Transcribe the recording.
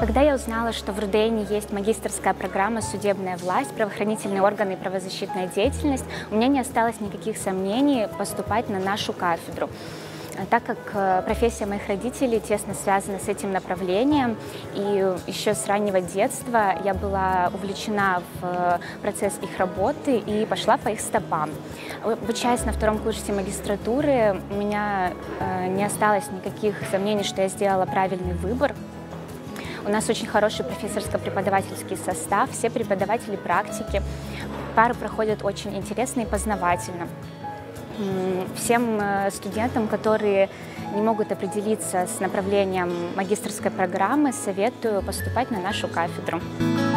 Когда я узнала, что в РУДН есть магистерская программа «Судебная власть, правоохранительные органы и правозащитная деятельность», у меня не осталось никаких сомнений поступать на нашу кафедру. Так как профессия моих родителей тесно связана с этим направлением, и еще с раннего детства я была увлечена в процесс их работы и пошла по их стопам. Обучаясь на втором курсе магистратуры, у меня не осталось никаких сомнений, что я сделала правильный выбор. У нас очень хороший профессорско-преподавательский состав, все преподаватели практики, пары проходят очень интересно и познавательно. Всем студентам, которые не могут определиться с направлением магистерской программы, советую поступать на нашу кафедру.